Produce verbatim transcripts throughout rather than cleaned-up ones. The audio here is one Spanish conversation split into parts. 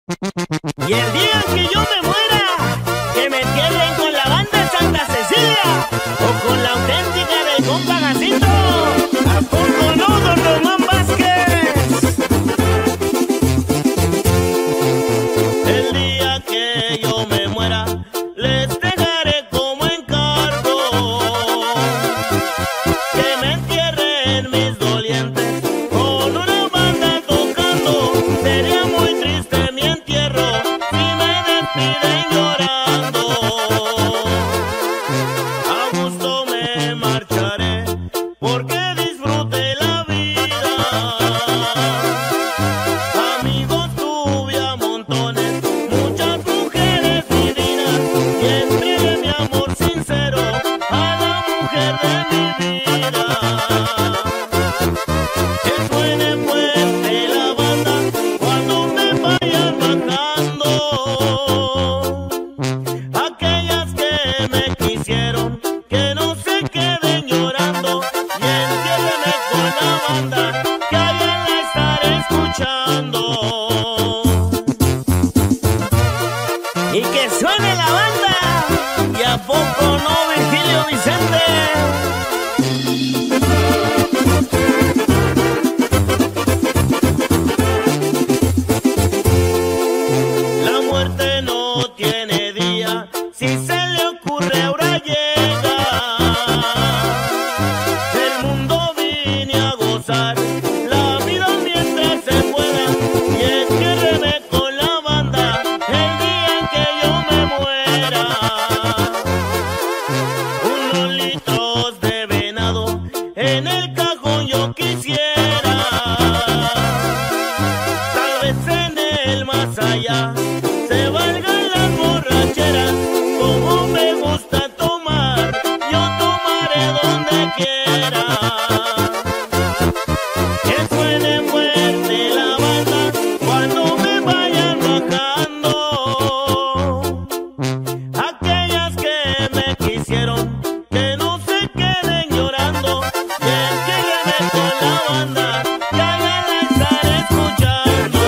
Y el día que yo me muera, que me entierren con la banda Santa Cecilia o con la auténtica del compa Jacinto. ¿A poco no, don Román Vázquez? El día que yo me muera, les dejaré como encargo que me entierren mis dolientes con una banda tocando. Sería muy triste mi entierro si me despiden llorando. A gusto me marcharé porque disfruté la vida. Amigos tuve a montones, muchas mujeres divinas, y entregué mi amor sincero a la mujer de mi vida. Que suene fuerte la banda cuando me vayan bajando. Aquellas que me quisieron, que no se queden llorando, y entiéndeme con la banda, que allá la estaré escuchando. Y que suene la banda, y a poco no, Virgilio Vicente. La muerte no tiene día, si se le ocurre ahora llega. Del mundo vine a gozar la vida mientras se pueda, y entiérreme con la banda el día en que yo me muera. Unos litros de venado en el cajón yo quisiera. Tal vez en el más allá se valgan las borracheras. Como me gusta tomar, yo tomaré donde quiera. Que suene fuerte la banda cuando me vayan bajando. Aquellas que me quisieron, que no se queden llorando, y entiérreme con la banda, que allá la estaré escuchando.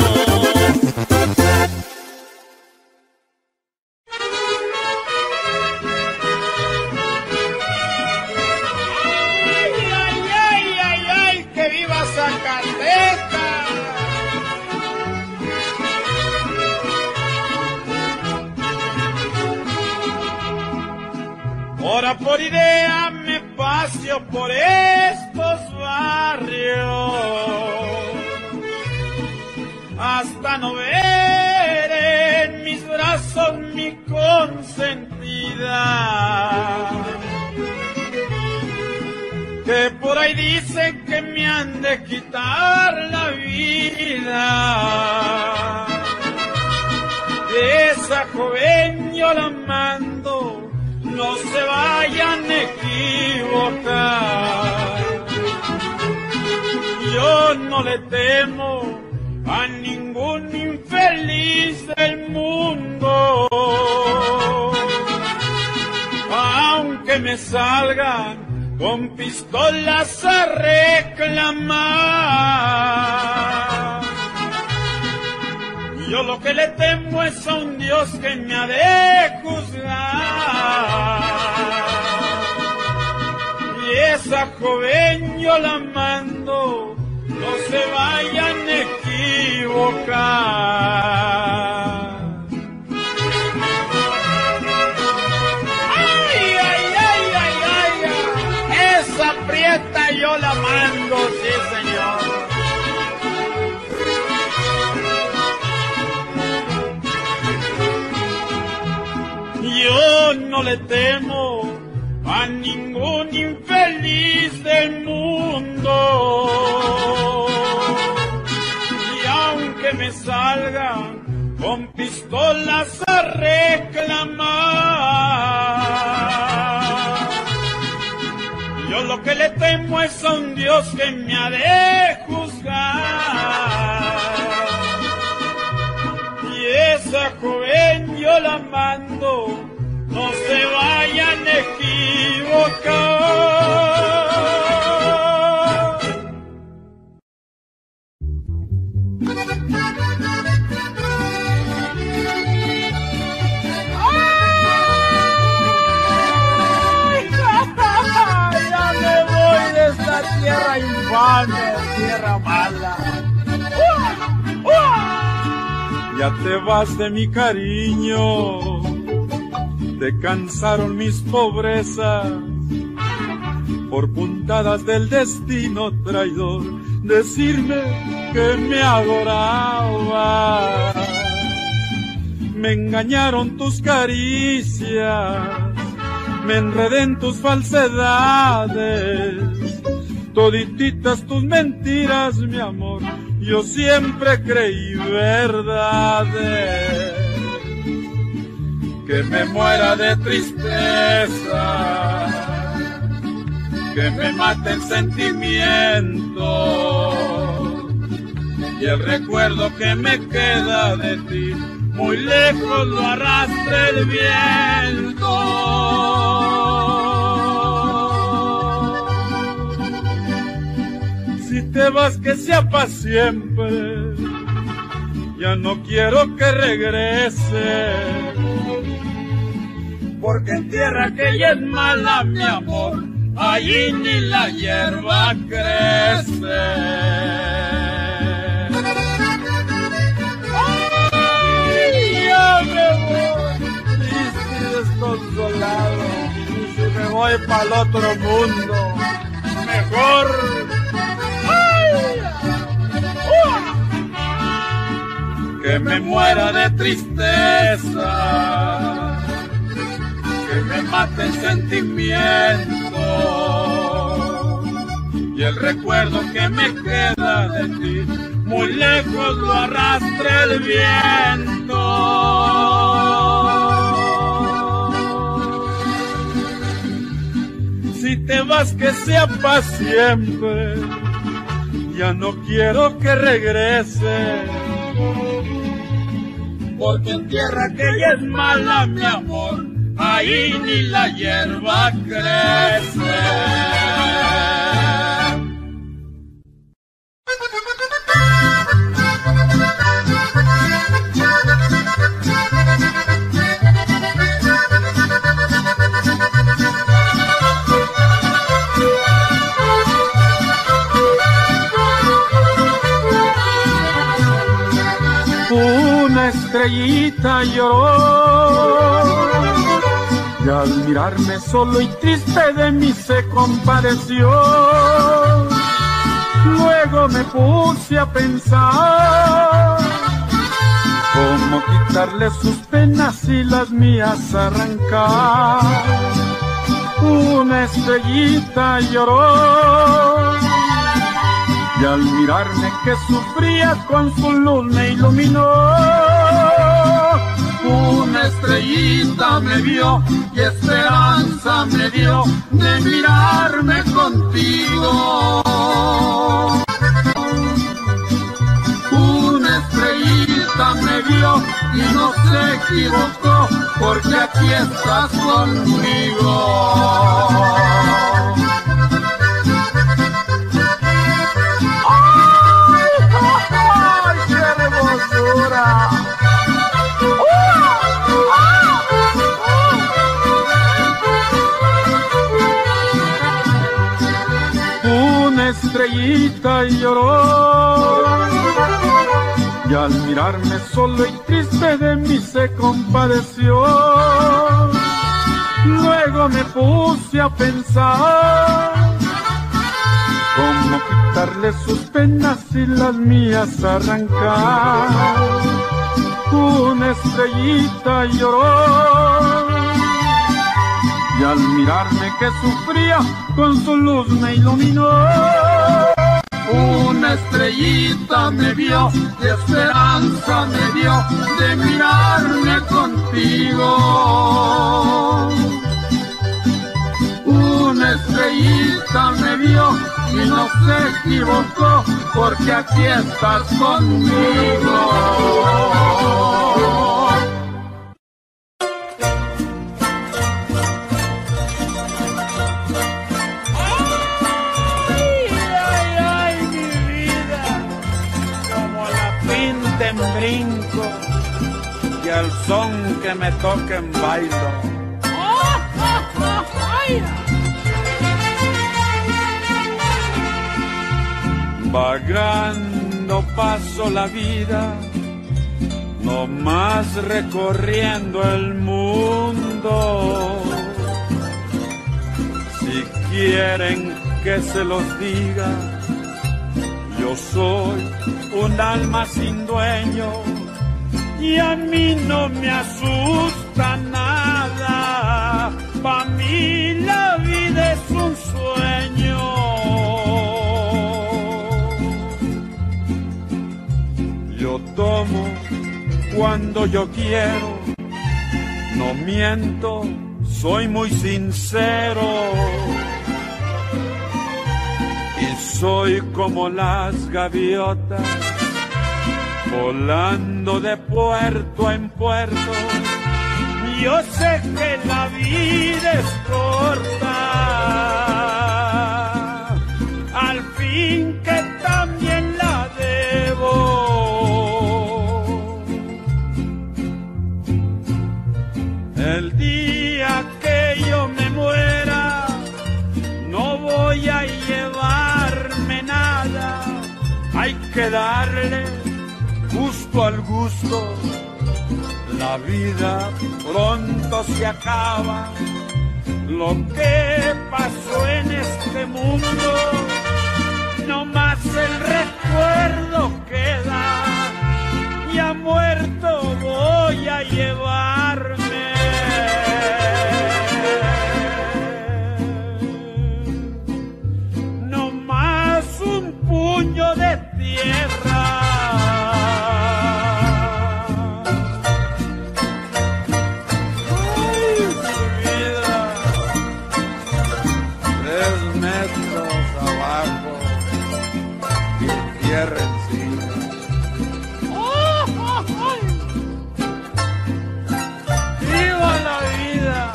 ¡Ay, ay, ay, ay, ay! ¡Que viva Zacatecas! Hora por idea me paseo por estos barrios hasta no ver en mis brazos mi consentida, que por ahí dicen que me han de quitar la vida. Esa joven yo la mando, no se vayan a equivocar. Yo no le temo a ningún infeliz del mundo, aunque me salgan con pistolas a reclamar. Yo lo que le temo es a un Dios que me ha de juzgar. Y esa joven yo la mando, no se vayan a equivocar. ¡Ay, ay, ay, ay, ay! Esa prieta yo la mando, sí, señor. Yo no le temo a ningún infeliz del mundo, y aunque me salgan con pistolas a reclamar, yo lo que le temo es a un Dios que me ha de juzgar. Y esa joven yo la mando, no se vayan a equivocar. tierra mala. Ya te vas de mi cariño, te cansaron mis pobrezas, por puntadas del destino traidor, decirme que me adoraba. Me engañaron tus caricias, me enredé en tus falsedades, todititas tus mentiras, mi amor, yo siempre creí verdades. Que me muera de tristeza, que me mate el sentimiento, y el recuerdo que me queda de ti, muy lejos lo arrastra el viento. Si te vas, que sea para siempre, ya no quiero que regrese, porque en tierra que ella es mala, mi amor, allí ni la hierba crece. Ay, ya me voy, triste y desconsolado, y si me voy para el otro mundo, mejor. Que me muera de tristeza, que me mate el sentimiento, y el recuerdo que me queda de ti, muy lejos lo arrastra el viento. Si te vas, que sea para siempre, ya no quiero que regrese, porque en tierra que ella es mala, mi amor, ahí ni la hierba crece. Una estrellita lloró, y al mirarme solo y triste de mí se compadeció. Luego me puse a pensar cómo quitarle sus penas y las mías arrancar. Una estrellita lloró, y al mirarme que sufría con su luz me iluminó. Una estrellita me vio y esperanza me dio de mirarme contigo. Una estrellita me vio y no se equivocó, porque aquí estás conmigo. Una estrellita lloró, y al mirarme solo y triste de mí se compadeció. Luego me puse a pensar cómo quitarle sus penas y las mías arrancar. Una estrellita lloró, y al mirarme que sufría con su luz me iluminó. Una estrellita me vio y esperanza me dio de mirarme contigo. Una estrellita me vio y no se equivocó, porque aquí estás conmigo. Brinco y al son que me toquen bailo. Vagando paso la vida, no más recorriendo el mundo. Si quieren que se los diga, yo soy un alma sin dueño y a mí no me asusta nada. Pa' mí la vida es un sueño. Yo tomo cuando yo quiero, no miento, soy muy sincero. Y soy como las gaviotas, volando de puerto en puerto. Yo sé que la vida es corta, al fin que también la debo. El día que yo me muera, no voy a llevarme nada, hay que darle gusto al gusto. La vida pronto se acaba, lo que pasó en este mundo, no más el recuerdo queda, ya muerto voy a llevarme. No más un puño de tierra. ¡Viva la vida!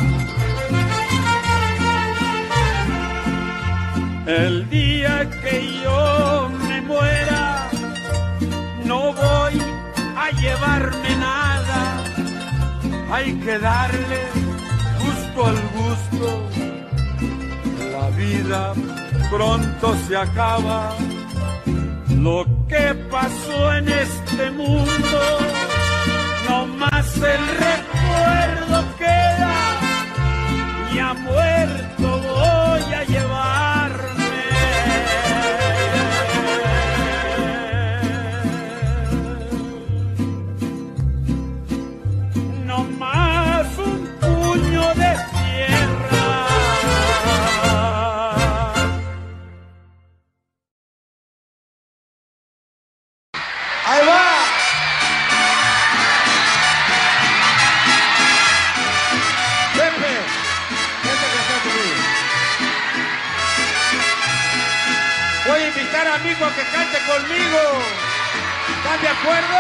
El día que yo me muera, no voy a llevarme nada, hay que darle gusto al gusto. La vida pronto se acaba, lo que pasó en este mundo, no más el recuerdo queda, ya muerto voy a llevarme. No más un puño de tierra. ¡Ahí va! Pepe, vente que está conmigo. Voy a invitar a Mico a que cante conmigo. ¿Están de acuerdo?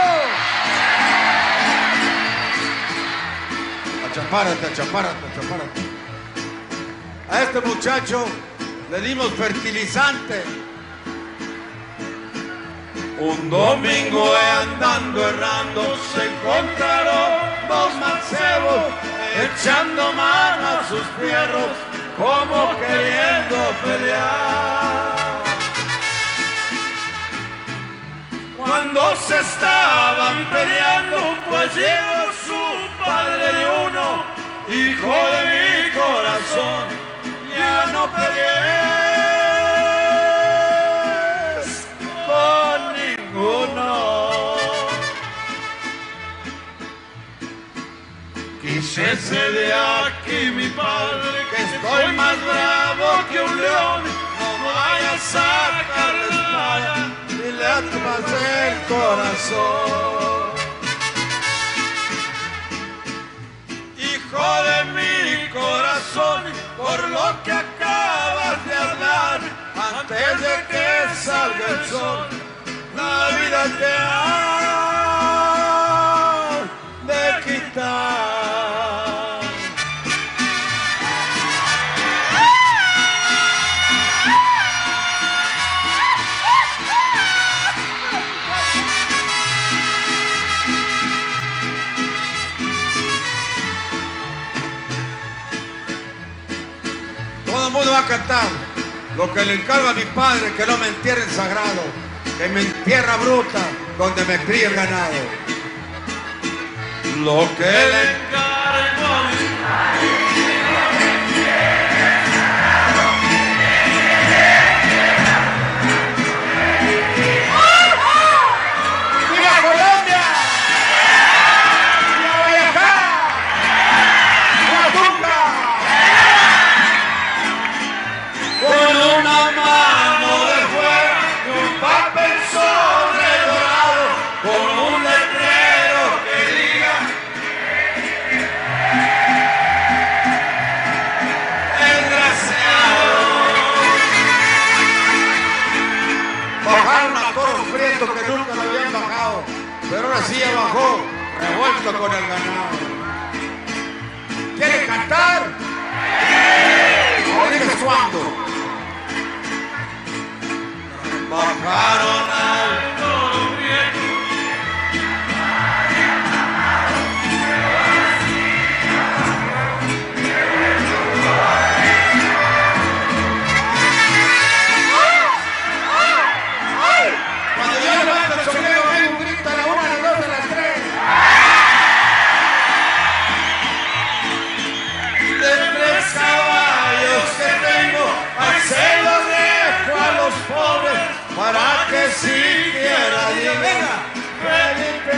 Achapárate, achapárate, achapárate. A este muchacho le dimos fertilizante. Un domingo andando errando se encontraron dos mancebos echando mano a sus fierros como queriendo pelear. Cuando se estaban peleando pues llegó su padre de uno, hijo de mi corazón, ya no peleé ninguno. Quísese de aquí mi padre, que estoy más bravo que un león. No vaya a sacar la espada y le atras el corazón. Hijo de mi corazón, por lo que acabas de hablar, antes de que salga el sol, la vida te ha de quitar. Todo el mundo va a cantar lo que le encargo a mi padre, que no me entierren sagrado. que mi tierra bruta, donde me cría el ganado. Lo que le encargo a mi ¡viva Colombia! ¡Viva Guayacá! ¡Viva Tunca! Con una mano de fuera y un papel sobre dorado, con un letrero que diga desgraciado. Bajaron a toros prietos que nunca lo habían bajado, pero ahora sí ya bajó, revuelto con el ganado. ¿Quiere cantar? ¿O dices cuándo? Bajaron al toro prieto. Cuando yo levanto el sombrero, hay un grito a la una, a las dos, a las tres. De tres caballos que tengo, al se los dejo a los pobres, para que siquiera digan, Felipe.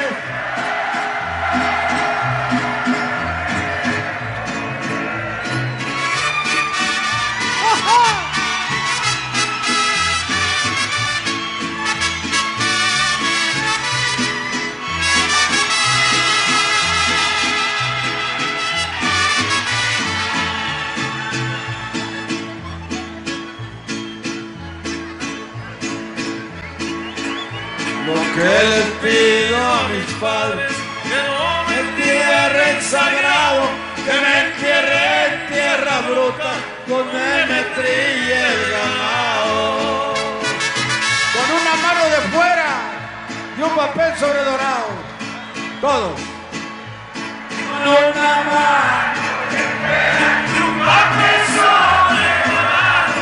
Lo que les pido a mis padres, que no me entierren sagrado, que me entierre en tierra bruta, donde me trille el ganado. Con una mano de fuera y un papel sobre dorado. Todos. Con una mano de fuera y un papel sobre dorado.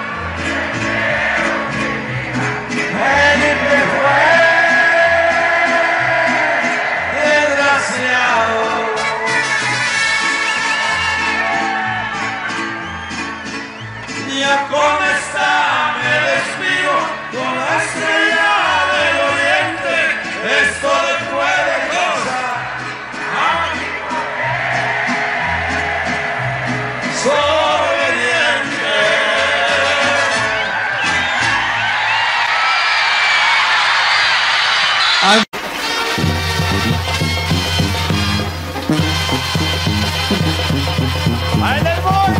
Felipe fue desgraciado. Ya con esta me despido, con la estrella del oriente, esto después de cosas. Soy obediente. ¡Ahí les voy!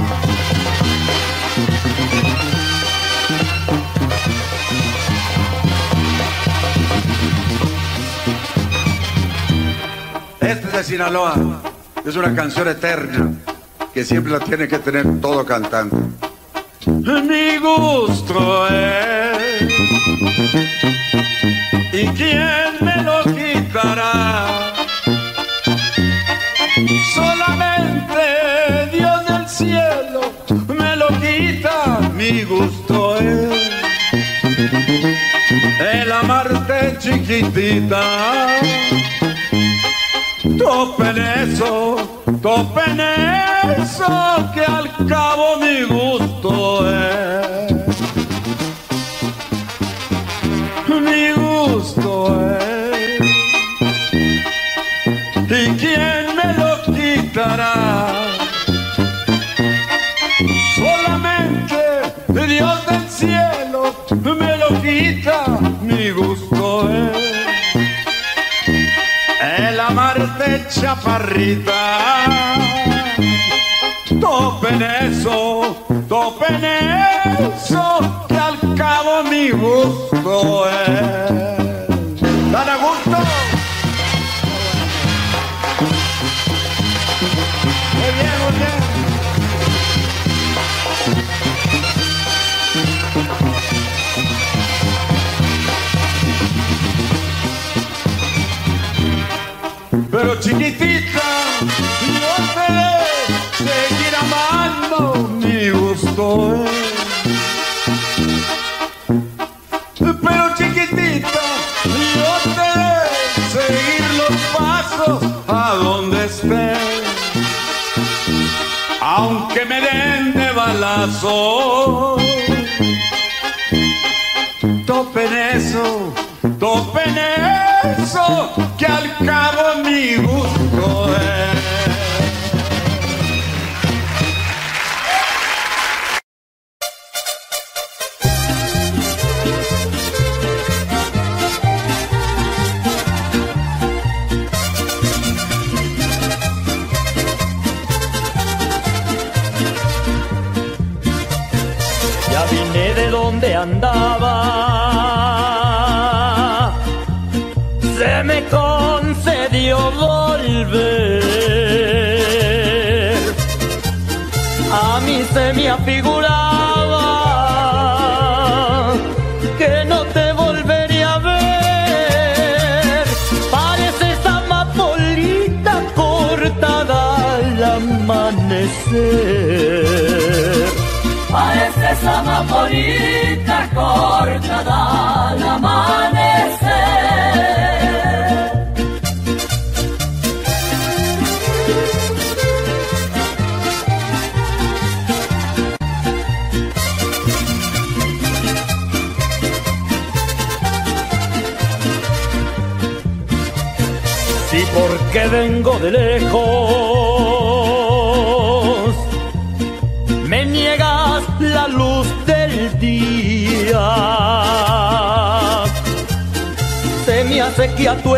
Este es de Sinaloa, es una canción eterna que siempre la tiene que tener todo cantante. Mi gusto es, ¿y quién me lo quitará? Solamente Dios del cielo me lo quita. Mi gusto es el amarte, chiquitita. Topen eso, topen eso, que al cabo mi gusto es. Mi gusto es, ¿y quién me lo quitará? Solamente Dios del cielo me lo quita. Mi gusto es el amarte, chaparrita. Topen eso, topen eso, que al cabo mi gusto es. ¿Dan a gusto? Muy bien, muy bien. Pero chiquitita, yo te de seguir amando, mi gusto es. Pero chiquitita, paso a donde esté. Aunque me den de balazo, topen eso, topen eso, que al cabo mi gusto es. Vine de donde andaba, se me concedió volver. A mí se me afiguraba que no te volvería a ver. Pareces amapolita cortada al amanecer. Pareces amapolita cortada al amanecer. Sí, porque vengo de lejos, me niegas la luz del día, se me acequia tu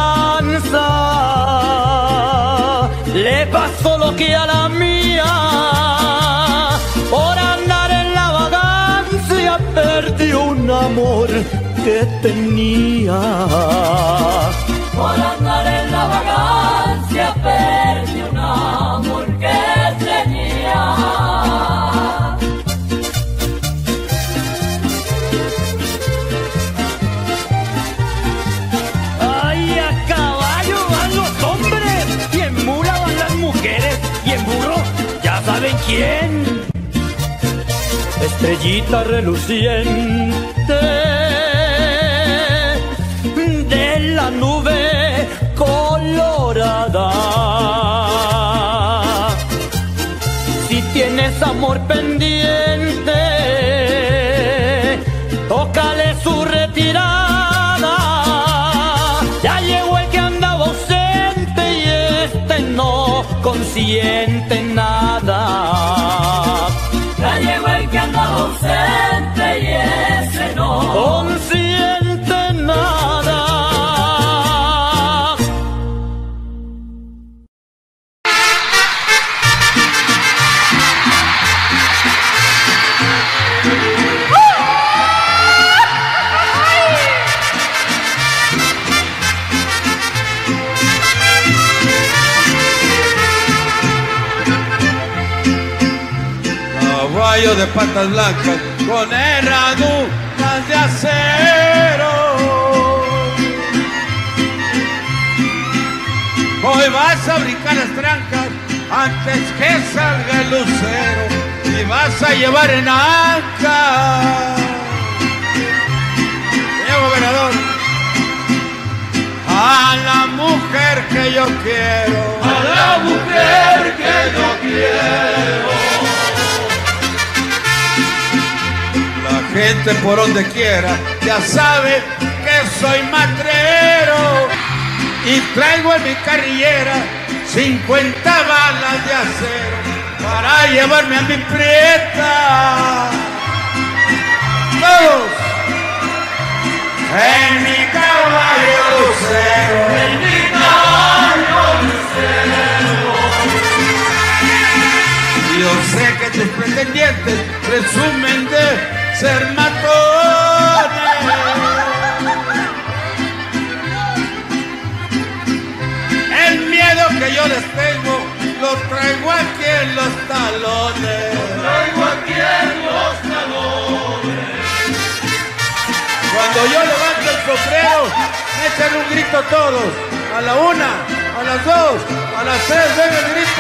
esperanza, le pasó lo que a la mía. Por andar en la vagancia perdí un amor que tenía. Por andar en la vagancia perdí un amor que tenía. Ay, a caballo van los hombres y en mula van las mujeres y en burro ya saben quién. Estrellita reluciente de la nube colorada, si tienes amor pendiente, tócale su retirada. Ya llegó el que andaba ausente y este no consiente nada. Ya llegó el que andaba ausente y ese no consiente nada. Caballo de patas blancas con herraduras de acero, hoy vas a brincar las trancas antes que salga el lucero y vas a llevar en anca, señor gobernador, a la mujer que yo quiero, a la mujer que yo quiero. La gente por donde quiera ya sabe que soy matrero y traigo en mi carrillera cincuenta balas de acero para llevarme a mi prieta. Todos en mi caballo lucero, en mi caballo lucero. Yo sé que tus pretendientes presumen de ser matones. El miedo que yo les tengo lo traigo aquí en los talones. Lo traigo aquí en los talones. Cuando yo levanto el sombrero, me echan un grito todos. A la una, a las dos, a las tres, venga el grito.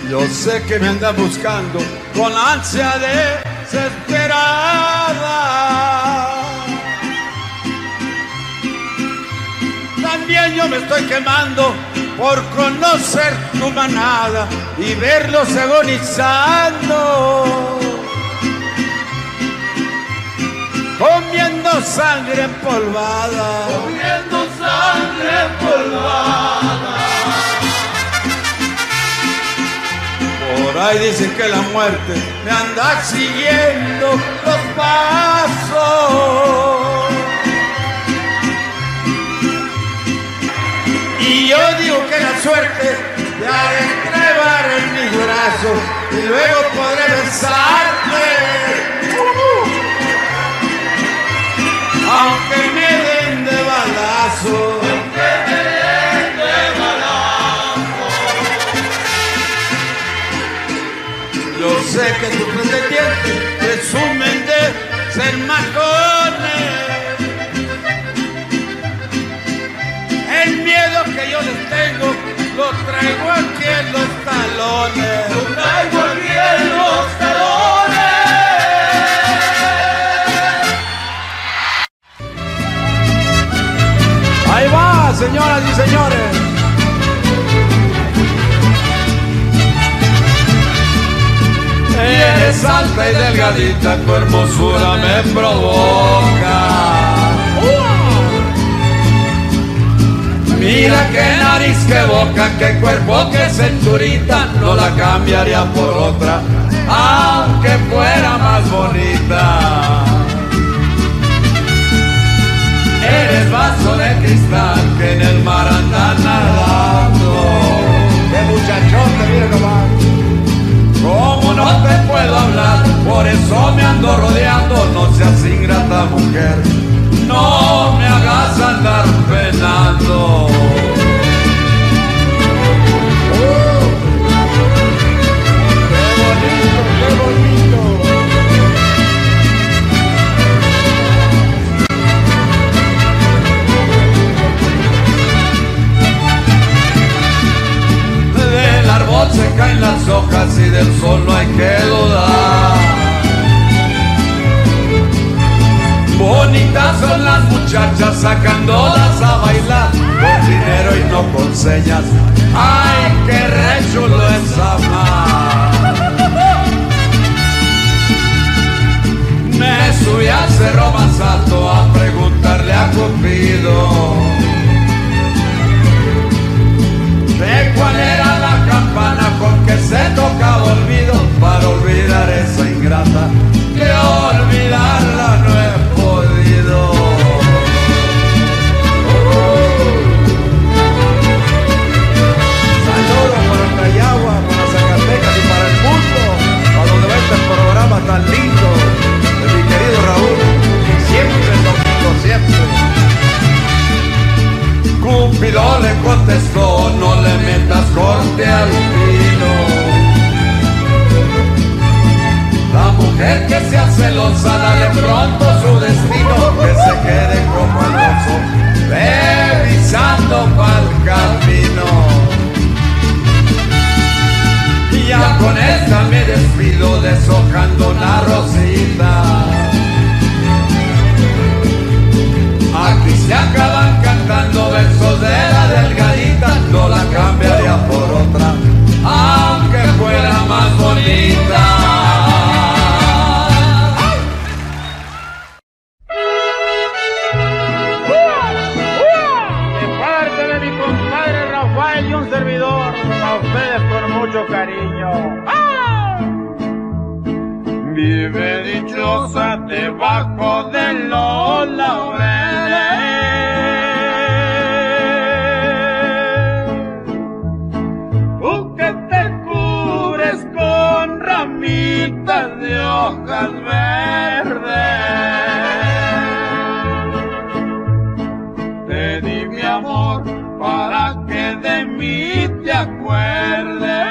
Yo sé que me anda buscando con ansia desesperada. También yo me estoy quemando por conocer tu manada y verlos agonizando, comiendo sangre empolvada, comiendo sangre empolvada. Por ahí dicen que la muerte me anda siguiendo los pasos. Y yo digo que la suerte te ha de entrevar en mis brazos y luego podré besarte, aunque me den de balazo. Aunque me den de balazo. Yo sé que tus pretendientes presumen de ser macones. El miedo que yo les tengo lo traigo aquí en los talones. Lo traigo aquí en los talones. Ahí va, señoras y señores. Eres alta y delgadita, tu hermosura me provoca. Mira qué nariz, qué boca, qué cuerpo, qué cinturita, no la cambiaría por otra, aunque fuera más bonita. Eres vaso de cristal que en el mar anda nadando. Qué muchachote, mira nomás. Como no te puedo hablar, por eso me ando rodeando. No seas ingrata, mujer, no me hagas andar penando. Uh, ¡Qué bonito, qué bonito! Del árbol se caen las hojas y del sol no hay que dudar. Bonitas son las muchachas sacándolas a bailar, con dinero y no con señas. ¡Ay, qué re chulo es amar! Me subí al cerro más alto a preguntarle a Cupido de cuál era la campana con que se tocaba olvido, para olvidar esa ingrata que olvidarla no he podido. Saludos para Tayagua, para Zacatecas y para el mundo, a donde va este programa tan lindo de mi querido Raúl, y siempre domingo, siempre. Cupido le contestó, no le metas corte al pino. La mujer que sea celosa, dale pronto su destino, que se quede como el oso, revisando pa'l camino. Y ya con esta me despido, deshojando una rosita. Aquí se acaban cantando versos de la delgadita, no la cambiaría por otra, aunque fuera más bonita. De parte de mi compadre Rafael y un servidor, a ustedes con mucho cariño. Vive dichosa debajo de los laureles, tú que te cubres con ramitas de hojas verdes. Te di mi amor para que de mí te acuerdes.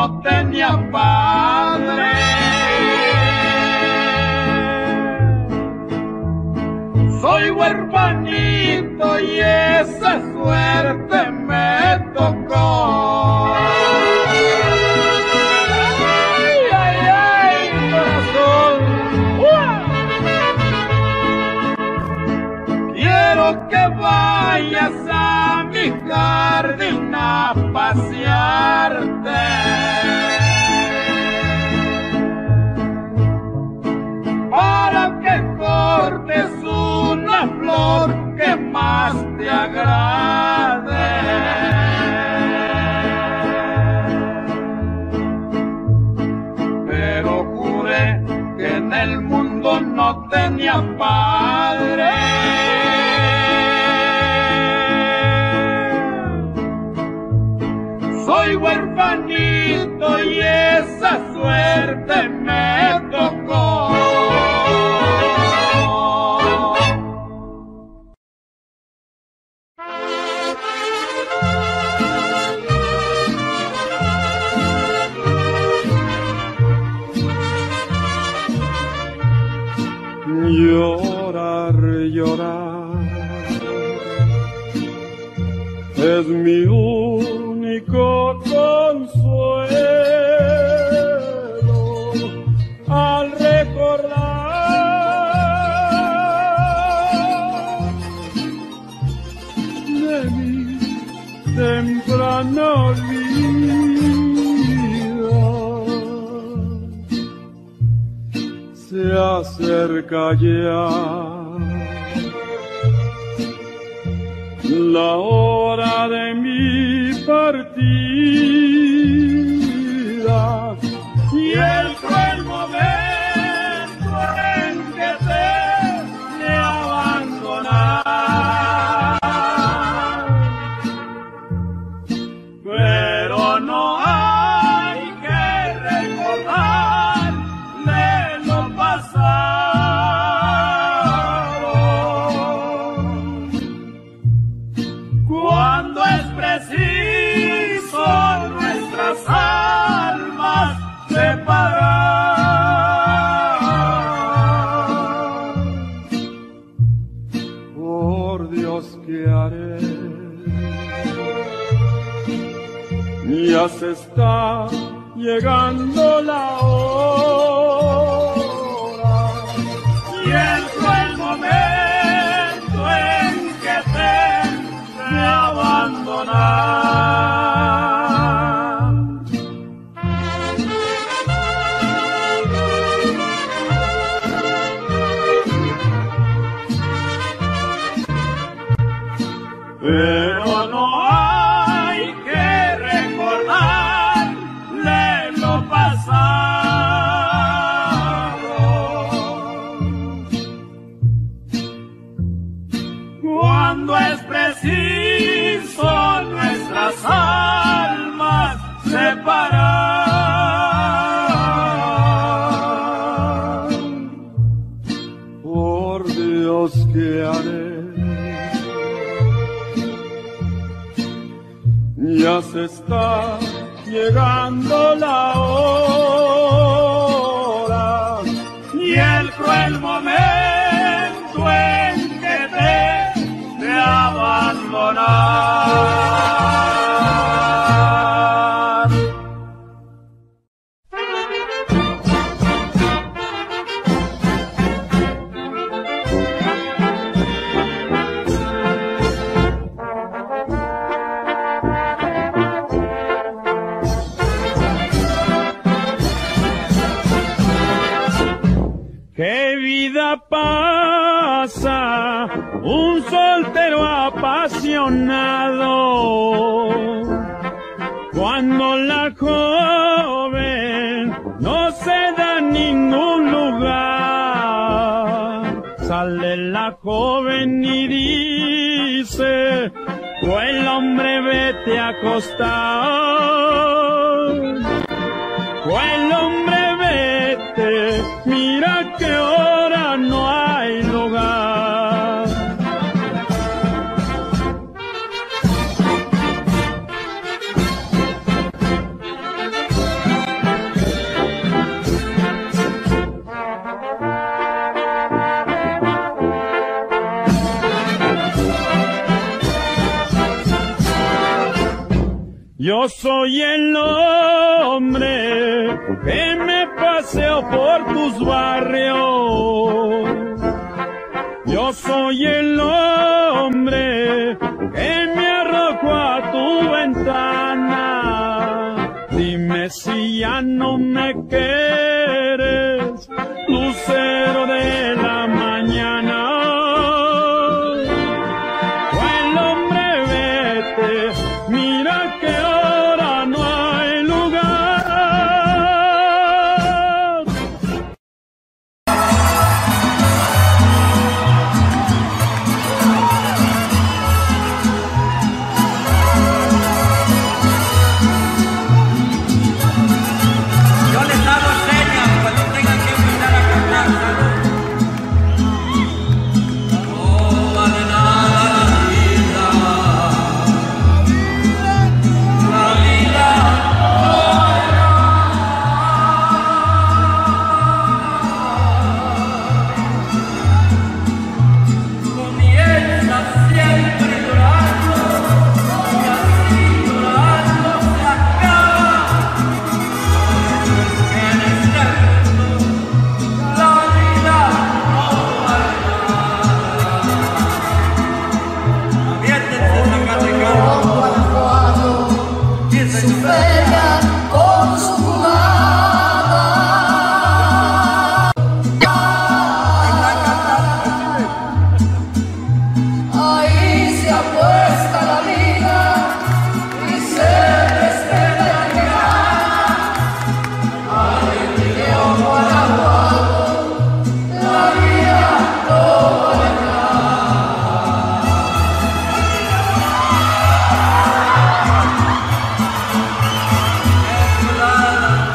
no tenía padre. Soy huerfanito y esa suerte me tocó. Ay, ay, ay, corazón. ¡Uah! Quiero que vayas a mi jardín a pasearte. Para que cortes una flor que más te agrade. Pero juré que en el mundo no tenía padre. Soy huerfanito y esa suerte me tocó. Llorar, llorar es mi único consuelo al recordar de mi temprana vida. Se acerca ya la hora de mi partida y el cruel momento en que te de abandonar. Pero no hay que recordar de lo pasado cuando es preciso nuestras almas separar. Por Dios, ¿qué haré? Ya se está llegando la hora y el cruel momento en que te de abandonar. Pero no hay que recordar de lo pasado cuando es preciso nuestras almas separar. Por Dios, ¿qué haré? Ya se está llegando la hora y el cruel momento en que te de abandonar. ¿Qué vida pasa un soltero apasionado cuando la joven no se da ningún lugar? Sale la joven y dice: "Buen hombre, vete a acostar. Buen hombre, vete, mira que ahora no hay lugar". Yo soy el hombre que me paseo por tus barrios. Yo soy el hombre que me arrojó a tu ventana. Dime si ya no me quieres, lucero de la mañana. El hombre vete, mira que ahora no hay lugar. Yo les hago señas cuando tengan que empezar a cantar. No vale nada la vida. La vida comienza siempre llorando y así llorando se acaba. En este mundo la vida no vale nada. Aviéntense esa carne Su feria con su jugada. Ahí se apuesta la vida y se respeta la mirada. Ay, mi león guanajuato, la vida no vale nada.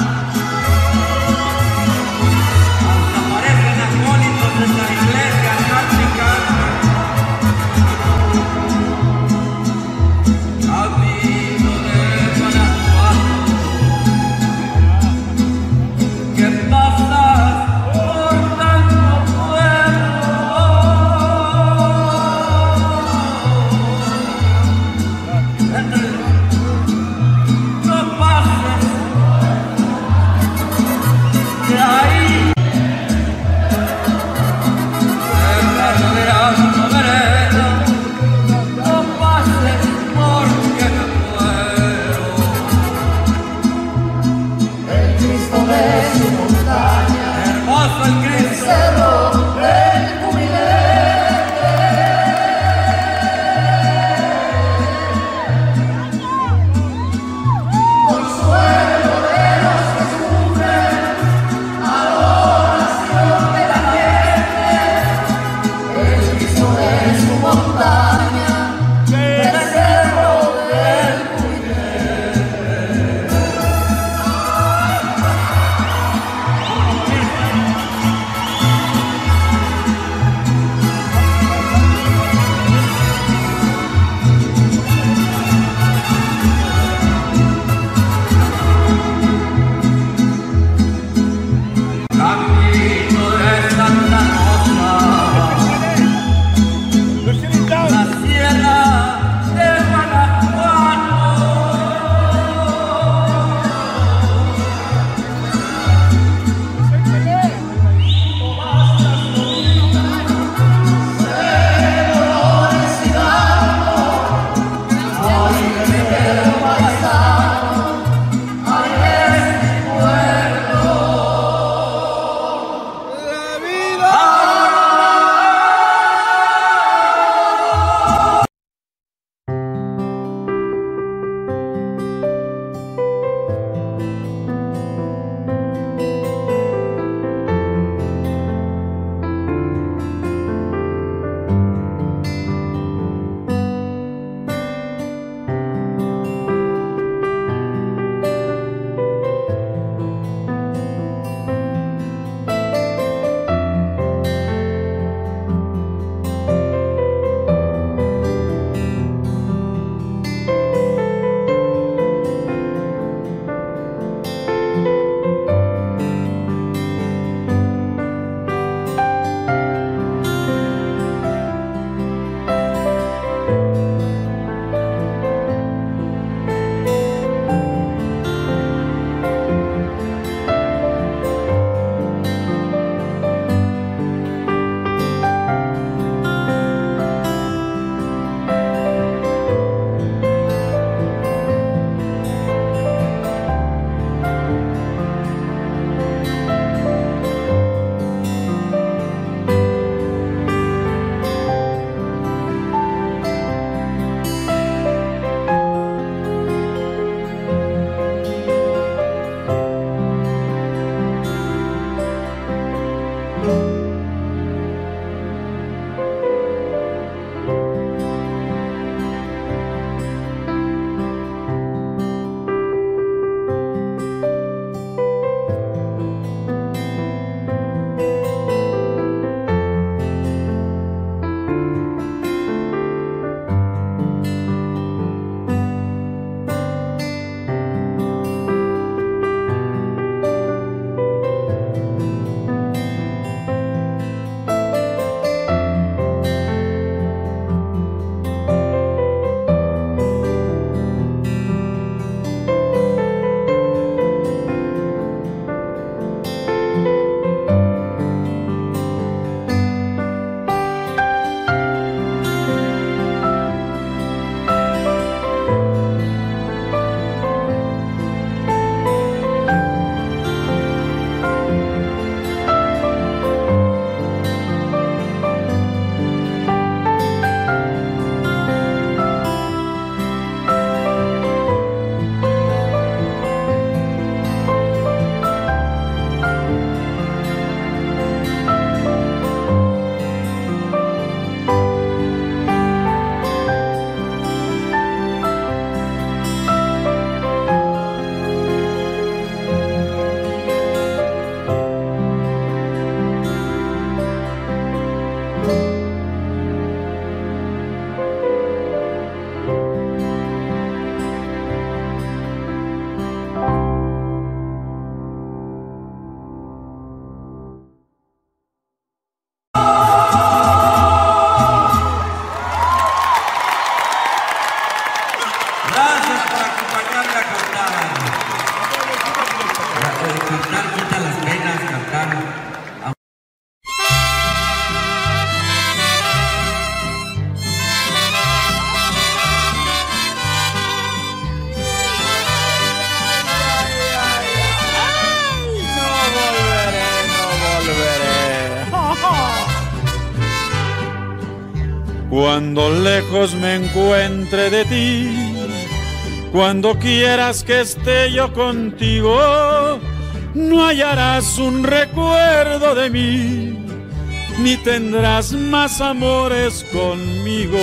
Cuando lejos me encuentre de ti, cuando quieras que esté yo contigo, no hallarás un recuerdo de mí, ni tendrás más amores conmigo.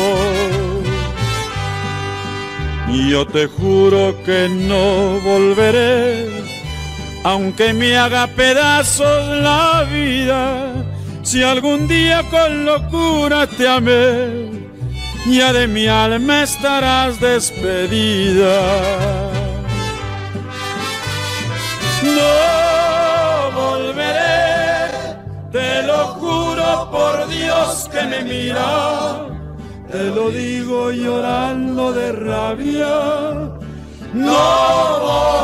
Y yo te juro que no volveré, aunque me haga pedazos la vida. Si algún día con locura te amé, ya de mi alma estarás despedida. No volveré, te lo juro por Dios que me mira, te lo digo llorando de rabia. No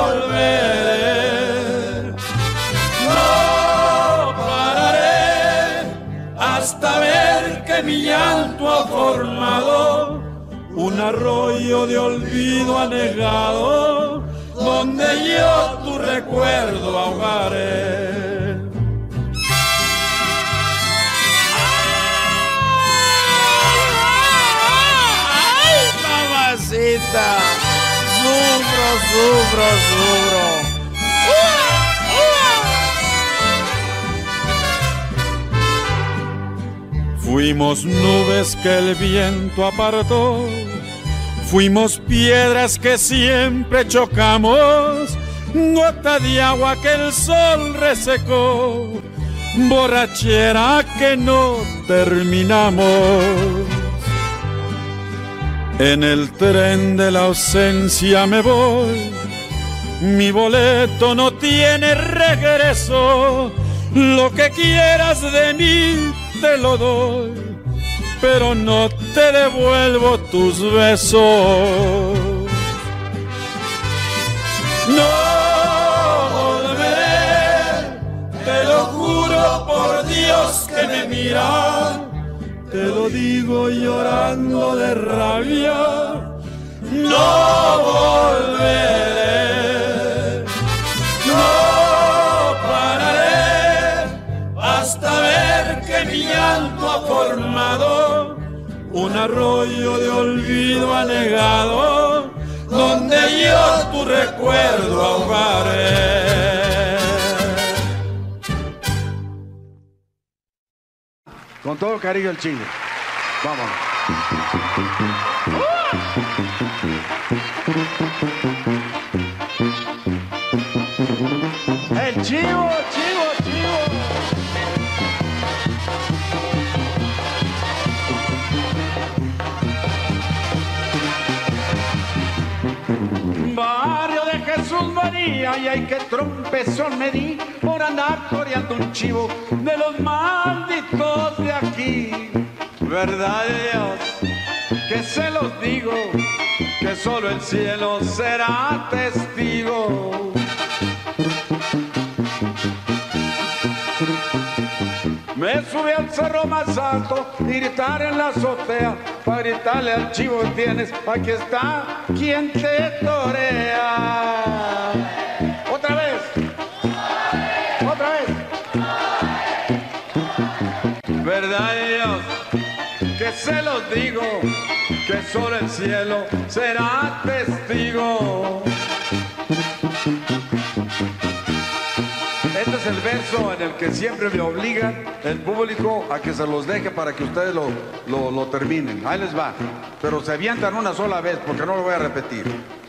volveré, no pararé hasta ver que mi llanto ha formado un arroyo de olvido anegado, donde yo tu recuerdo ahogaré. ¡Ay, mamacita! Sufro, sufro, sufro. Fuimos nubes que el viento apartó, fuimos piedras que siempre chocamos, gota de agua que el sol resecó, borrachera que no terminamos. En el tren de la ausencia me voy, mi boleto no tiene regreso, lo que quieras de mí te lo doy, pero no te devuelvo tus besos. No volveré, te lo juro por Dios que me mira, te lo digo llorando de rabia. No volveré, no pararé hasta ver que mi llanto ha formado un arroyo de olvido anegado, donde yo tu recuerdo ahogaré. Con todo cariño el Chivo. Vamos. El Chivo, Chivo, Chivo. Barrio de Jesús María, y hay que trompezón me di por andar coreando un chivo de los malditos de aquí. Verdad de Dios, que se los digo, que solo el cielo será testigo. Me subí al cerro más alto y gritar en la azotea, para gritarle al chivo que tienes, aquí está quien te torea. Otra vez, otra vez. Verdad de Dios, que se los digo, que solo el cielo será testigo. Este es el verso en el que siempre me obliga el público a que se los deje para que ustedes lo, lo, lo terminen. Ahí les va. Pero se avientan una sola vez porque no lo voy a repetir.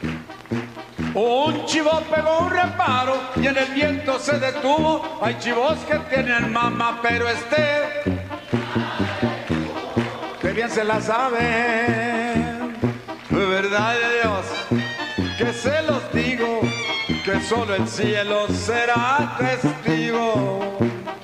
Un chivo pegó un reparo y en el viento se detuvo. Hay chivos que tienen mama, pero este, que bien se la saben. Verdad de Dios, que se los digo, que solo el cielo será testigo.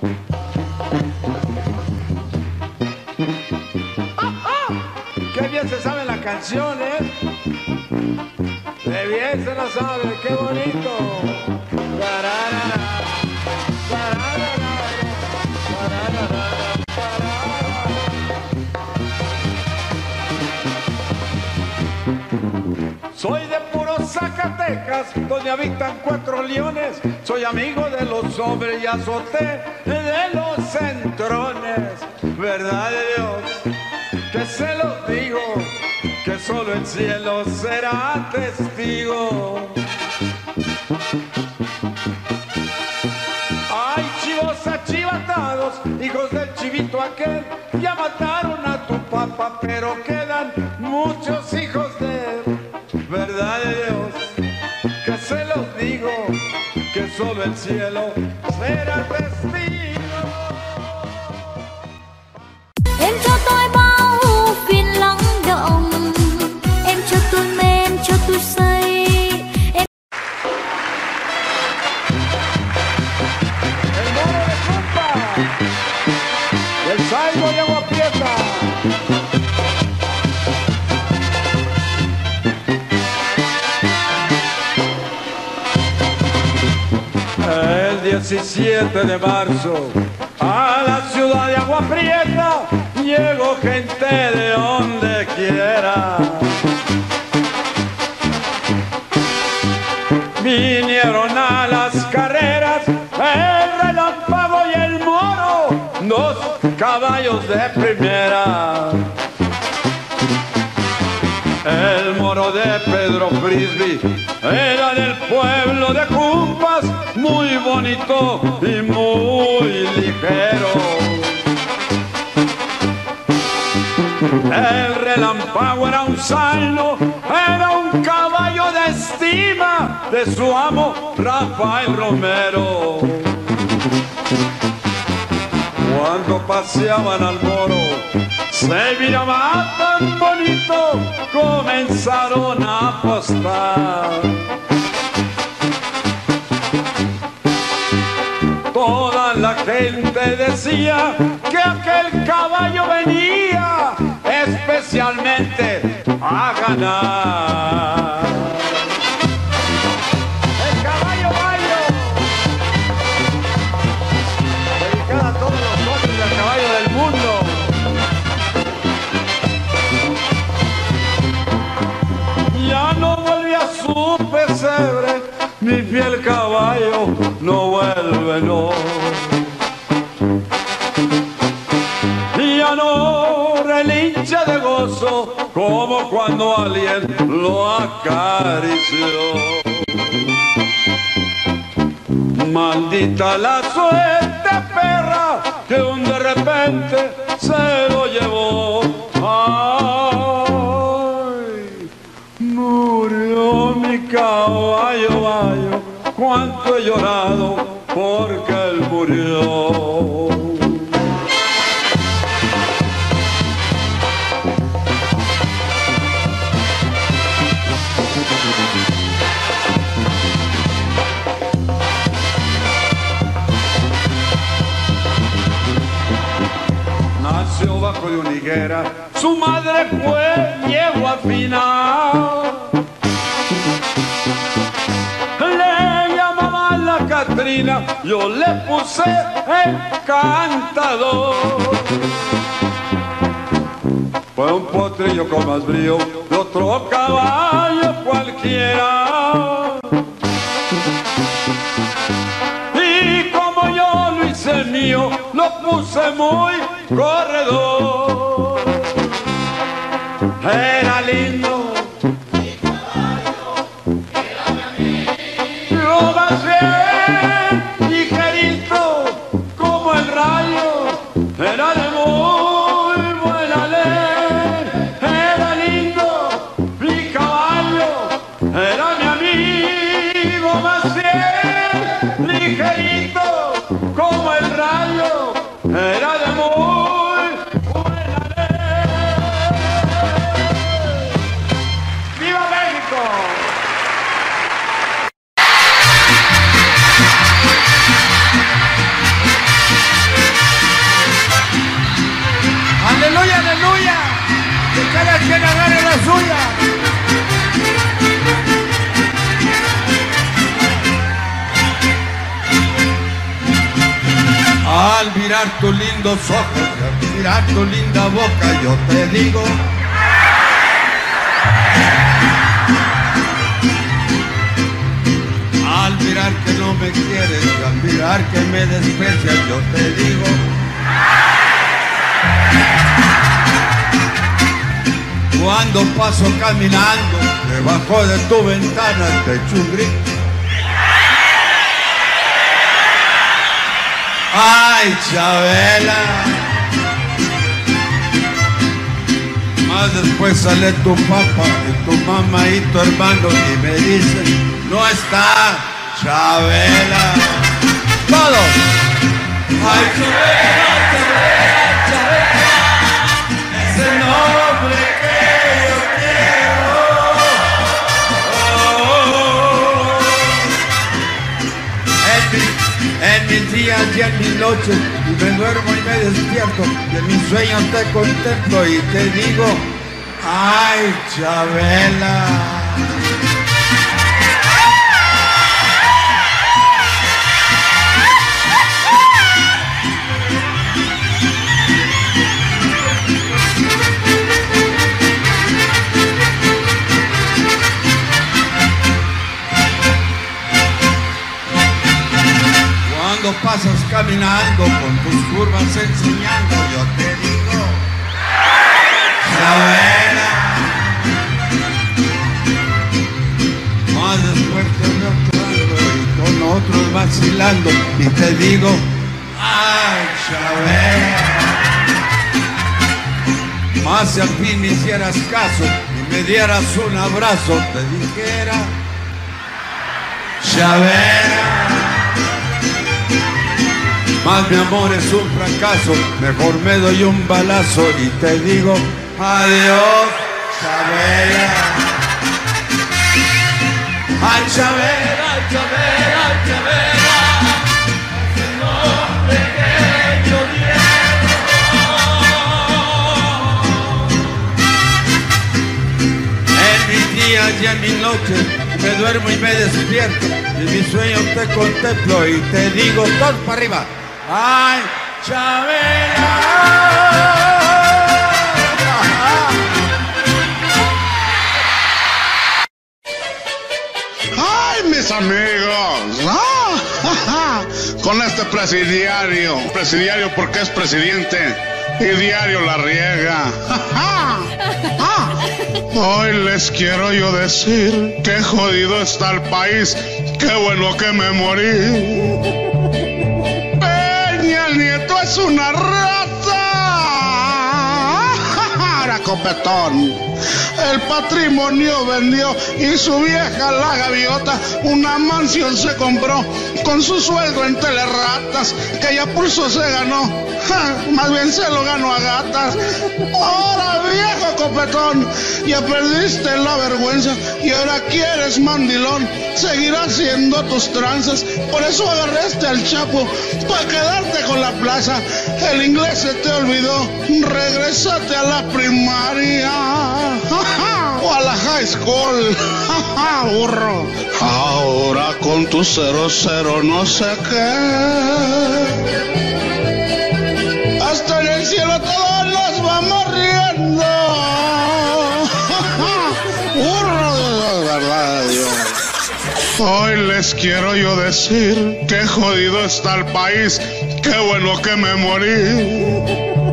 ¡Ah, ah! ¡Qué bien se sabe la canción, eh! ¡Qué bien se la sabe! ¡Qué bonito! ¡Tararara! ¡Tararara! ¡Tararara! Soy de puro Zacatecas, donde habitan cuatro leones. Soy amigo de los hombres y azoté de los centrones. Verdad de Dios, que se los digo, que solo el cielo será testigo. Ay, chivos achivatados, hijos del chivito aquel, ya mataron a tu papá, pero quedan muchos hijos de él. Verdad de Dios, que se los digo, que solo el cielo será testigo. Em cho tôi bao phiền lắng động, em cho tôi mê, em cho tôi say. Em... El mono de compa y el salvo de agua prieta. El diecisiete de marzo a la ciudad de Agua Prieta llegó gente de donde quiera. Vinieron a las carreras el Relámpago y el Moro, dos caballos de primera. El Moro de Pedro Frisby era del pueblo de Cumpas, muy bonito y muy ligero. El Relámpago era un zaino, era un caballo de estima de su amo Rafael Romero. Cuando paseaban al Moro, se miraba tan bonito, comenzaron a apostar. Toda la gente decía que aquel caballo venía especialmente a ganar. El caballo bayo, dedicada a todos los socios del caballo del mundo. Ya no volví a su pesebre, mi fiel caballo no vuelve, no. Ya no relincha de gozo como cuando alguien lo acarició. Maldita la suerte, perra, que un de repente se lo llevó. Ay, murió mi caballo, bayo, cuánto he llorado porque él murió. Nació bajo de una higuera, su madre fue yegua final. Le llamaban la Catrina, yo le puse encantador. Fue un potrillo con más brío de otro caballo cualquiera. Y como yo lo hice mío, lo puse muy corredor. Era lindo, mi caballo, era mi amigo. Lo más bien, ligerito, como el rayo, era de muy buena ley. Era lindo, mi caballo, era mi amigo. Más bien, ligerito, como el rayo, era de muy buena ley. ¡Viva México! ¡Aleluya, aleluya! Que cada quien agarre la suya. Al mirar tus lindos ojos, al mirar tu linda boca, yo te digo. Al mirar que no me quieres, al mirar que me desprecias, yo te digo. Cuando paso caminando debajo de tu ventana te echo un grito. Ay, Chabela. Más después sale tu papá y tu mamá y tu hermano y me dicen, no está Chabela. Todos. Ay, Chabela, Chabela, Chabela, ese nombre que yo quiero. Oh, en, mi, en mis días y en mis noches, y me duermo y me despierto, y en mis sueños te contemplo y te digo, ay, Chabela. Cuando pasas caminando con tus curvas enseñando, yo te digo, Chabela. Más después te veo llorando y con otros vacilando y te digo, ay, Chabela. Más si al fin me hicieras caso y me dieras un abrazo, te dijera, Chabela. Más mi amor es un fracaso, mejor me doy un balazo y te digo, adiós, Chabela. Ay, Chabela, Chabela, Chabela, ese nombre que yo quiero. En mis días y en mis noches me duermo y me despierto, y en mis sueños te contemplo y te digo, todos para arriba. Ay, Chabela. Ay, mis amigos. Ah, con este presidiario. Presidiario porque es presidente y diario la riega. Ah, hoy les quiero yo decir que jodido está el país. Qué bueno que me morí. El nieto es una rata. Ahora copetón. El patrimonio vendió y su vieja la gaviota una mansión se compró con su sueldo en teleratas que ya pulso se ganó. Ja, más bien se lo ganó a gatas. Ahora viejo copetón, ya perdiste la vergüenza y ahora quieres mandilón. Seguirás haciendo tus tranzas, por eso agarraste al Chapo para quedarte con la plaza. El inglés se te olvidó, regrésate a la primaria o a la high school. Burro. Ahora con tu cero cero no sé qué, hasta en el cielo todos nos vamos riendo. Burro de verdad, Dios. Hoy les quiero yo decir que jodido está el país, qué bueno que me morí.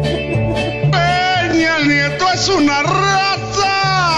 Peña el nieto es una rata.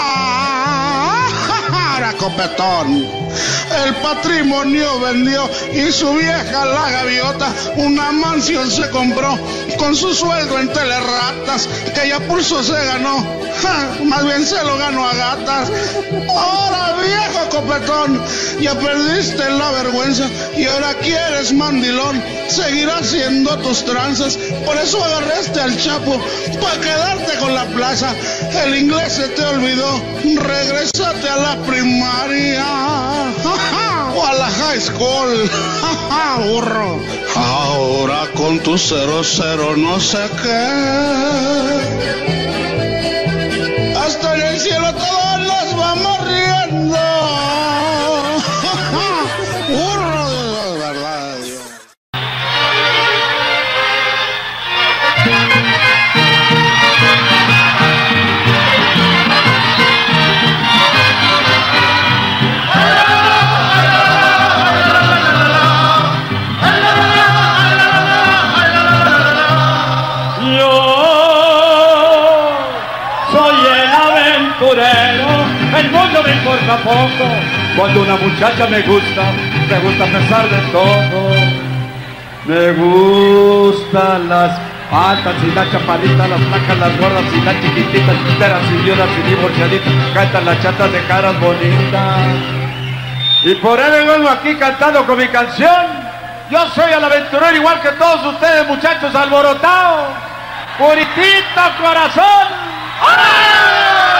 Ahora copetón. El patrimonio vendió y su vieja la gaviota una mansión se compró con su sueldo en teleratas que ya pulso se ganó. Ja, más bien se lo ganó a gatas. Ahora viejo copetón, ya perdiste la vergüenza y ahora quieres mandilón. Seguirás haciendo tus tranzas, por eso agarraste al Chapo para quedarte con la plaza. El inglés se te olvidó, regrésate a la primaria o a la high school. Burro. Ahora con tu cero cero no sé qué, hasta en el cielo todos nos vamos riendo. Burro de verdad, Dios. Soy el ave mundo me importa poco. Cuando una muchacha me gusta, me gusta a pesar de todo. Me gustan las altas y las chaparritas, las flacas, las gordas y las chiquititas, solteras y viudas y divorciaditas, cantan las chatas de caras bonitas. Y por él vengo aquí cantando con mi canción. Yo soy el aventurero igual que todos ustedes, muchachos alborotados. Puritito corazón. ¡Ay!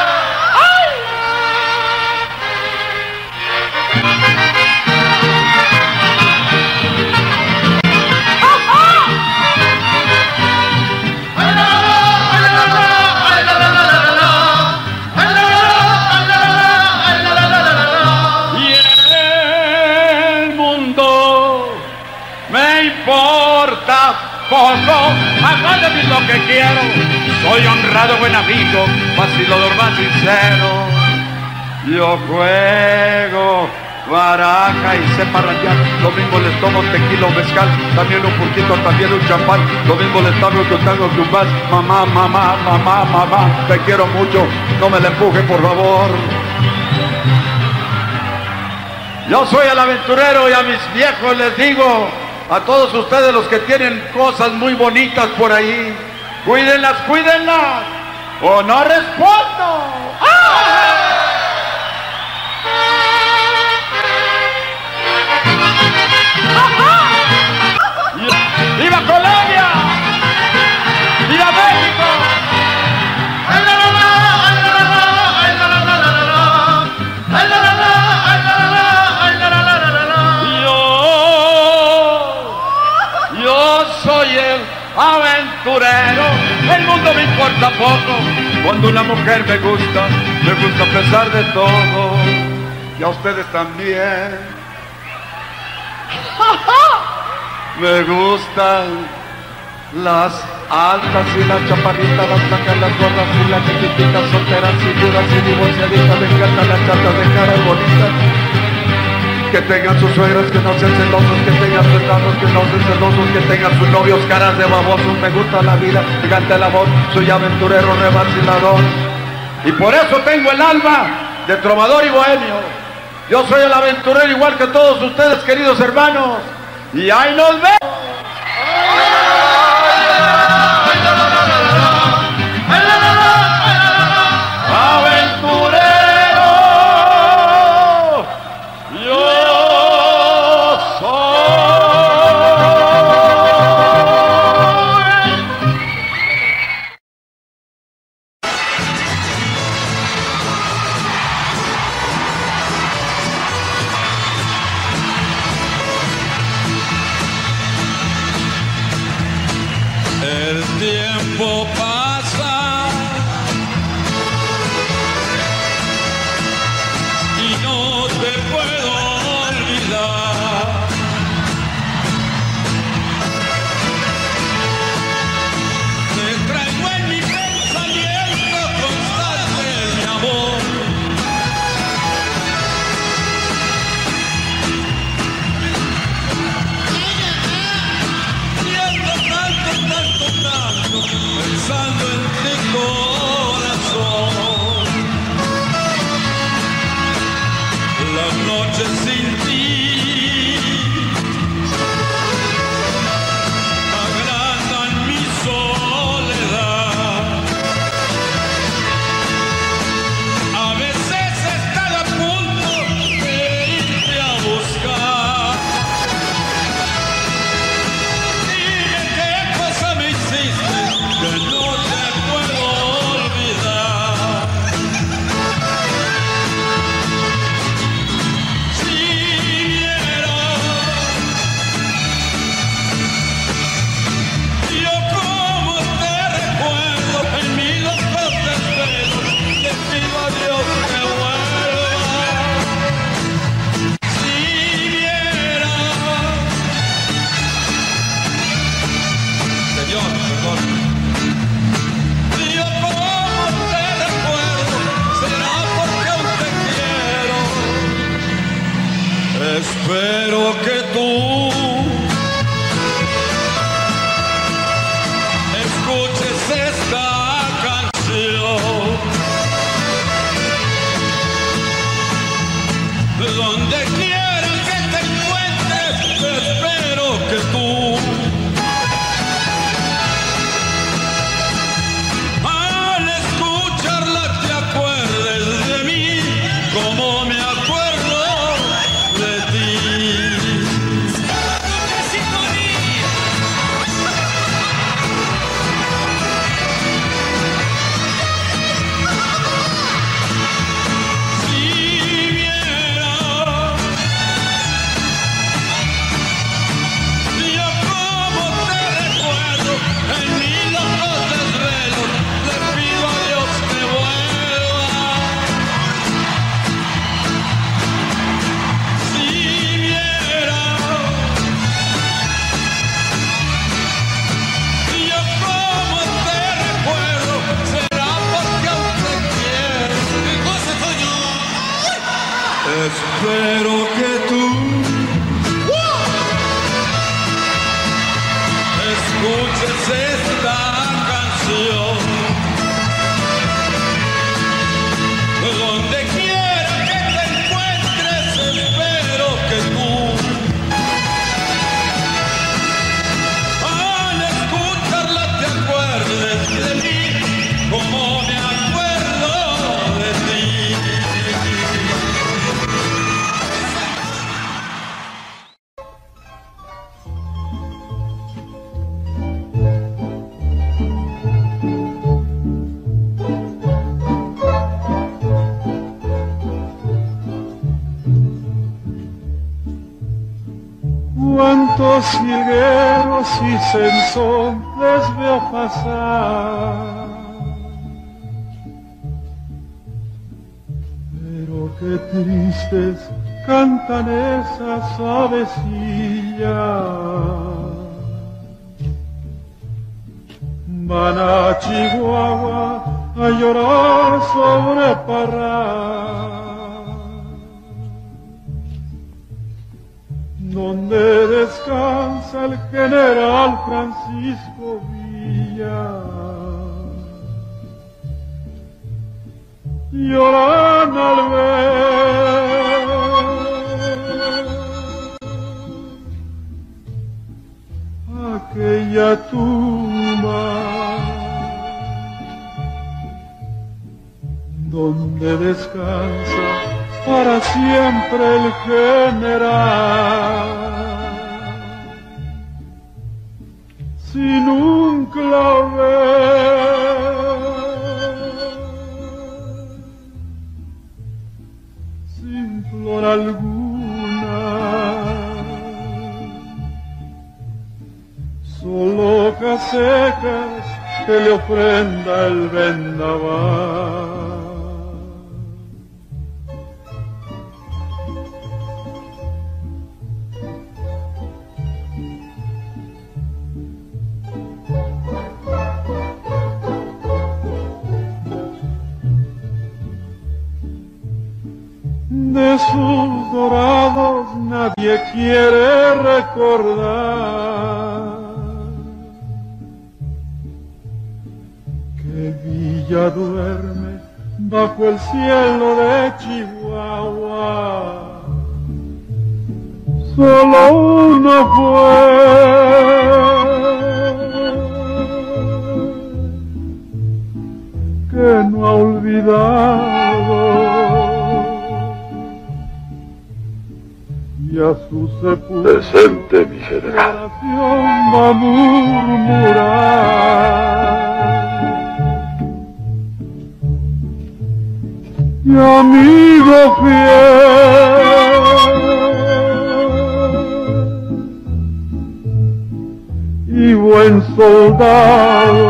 Poco, hago de mí lo que quiero. Soy honrado, buen amigo, vacilador más sincero. Yo juego baraja y sé parrandear. Lo mismo les tomo tequila o mezcal, también un purquito, también un champán. Lo mismo les tomo que un tango que un vals. Mamá, mamá, mamá, mamá, te quiero mucho, no me la empuje por favor. Yo soy el aventurero y a mis viejos les digo, a todos ustedes los que tienen cosas muy bonitas por ahí, cuídenlas, cuídenlas, o no respondo. ¡Ah! ¡Viva Colombia! ¡Viva México! Soy el aventurero, el mundo me importa poco. Cuando una mujer me gusta, me gusta a pesar de todo. Y a ustedes también. Me gustan las altas y las chaparritas, las flacas, las gordas y las chiquititas, solteras y viudas y divorciaditas. Me encantan las chatas de caras bonitas. Que tengan sus suegras, que no sean celosos, que tengan sus hermanos, que no sean celosos, que tengan sus novios caras de babosos. Me gusta la vida, gigante la voz, soy aventurero, revacilador. Y por eso tengo el alma de trovador y bohemio. Yo soy el aventurero igual que todos ustedes, queridos hermanos. Y ahí nos vemos. Cuántos jilgueros y sensones veo pasar, pero qué tristes cantan esas avecillas. Van a Chihuahua a llorar sobre Parral, donde descansa el general Francisco Villa. Lloran al ver aquella tumba donde descansa para siempre el general, sin un clavel, sin flor alguna, solo hojas secas que le ofrenda el vendaval. De sus dorados nadie quiere recordar que Villa duerme bajo el cielo de Chihuahua. Solo uno fue que no ha olvidado, y a su sepulcro presente mi general va a murmurar. Mi amigo fiel y buen soldado,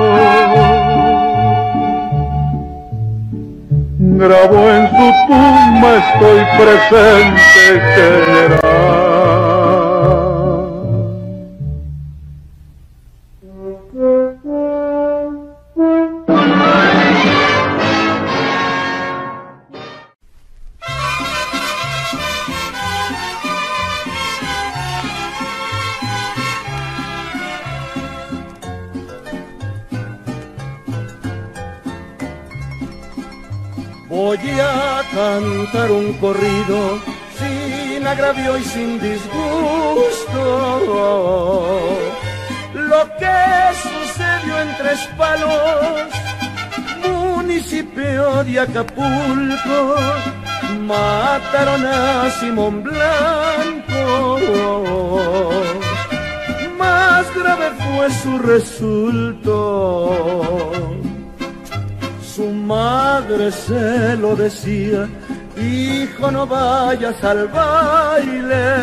grabó en su tumba estoy presente, general. Voy a cantar un corrido sin agravio y sin disgusto. Lo que sucedió en Tres Palos, municipio de Acapulco, mataron a Simón Blanco. Más grave fue su resultado. Su madre se lo decía: hijo, no vayas al baile.